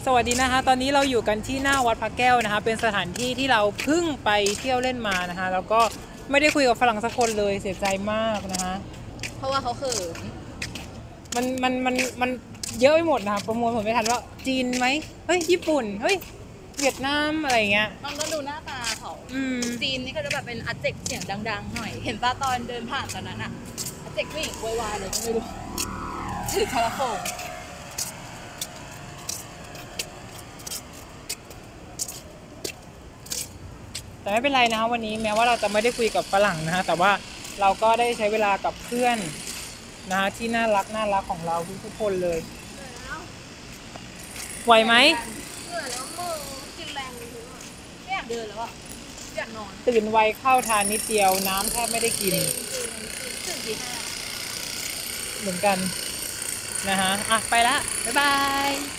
สวัสดีนะคะตอนนี้เราอยู่กันที่หน้าวัดพระแก้วนะคะเป็นสถานที่ที่เราเพิ่งไปเที่ยวเล่นมานะคะแล้วก็ไม่ได้คุยกับฝรั่งสักคนเลยเสียใจมากนะคะเพราะว่าเขาเขินมันเยอะไปหมดนะคะประมวลผลไม่ทันว่าจีนไหมเฮ้ยญี่ปุ่นเฮ้ยเวียดนามอะไรเงี้ยต้องดูหน้าตาเขาจีนนี่ก็จะแบบเป็นอาเจกเสียงดังๆหน่อยเห็นป่ะตอนเดินผ่านตอนนั้นอะอาเจกผู้หญิงโวยวายเลยก็ไม่รู้ถือโทรโขงแต่ไม่เป็นไรนะคะวันนี้แม้ว่าเราจะไม่ได้คุยกับฝรั่งนะคะแต่ว่าเราก็ได้ใช้เวลากับเพื่อนนะคะที่น่ารักของเราทุกคนเลยไหวไหมเหนื่อยแล้วมือกินแรงเลยไม่อยากเดินแล้วอะอยากนอนตื่นไวเข้าทานนิดเดียวน้ำแทบไม่ได้กินตื่นตี 5 เหมือนกันนะคะอ่ะไปละบ๊ายบาย